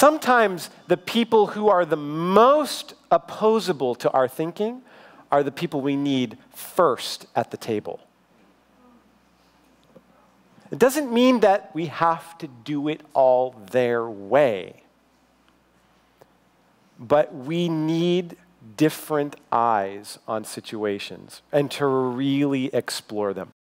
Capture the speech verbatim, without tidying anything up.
sometimes the people who are the most opposable to our thinking are the people we need first at the table. It doesn't mean that we have to do it all their way. But we need different eyes on situations and to really explore them.